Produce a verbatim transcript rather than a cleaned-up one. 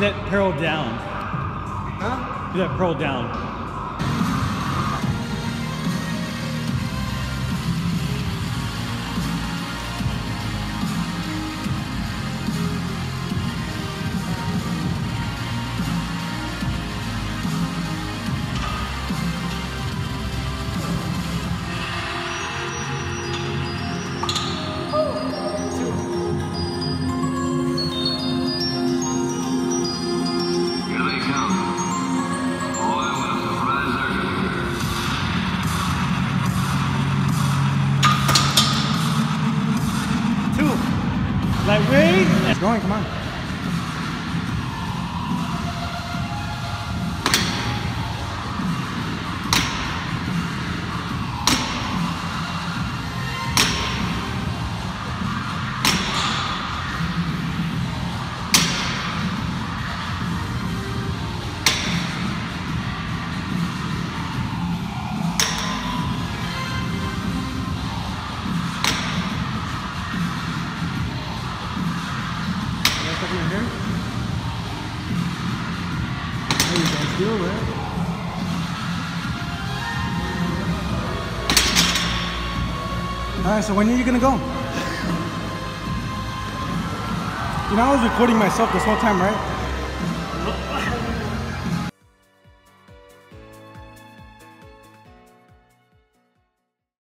that pearl down. Huh? Do that pearl down. Lightweight. It's going, come on. Here. How you guys feel, right? Alright, so when are you gonna go? You know, I was recording myself this whole time, right?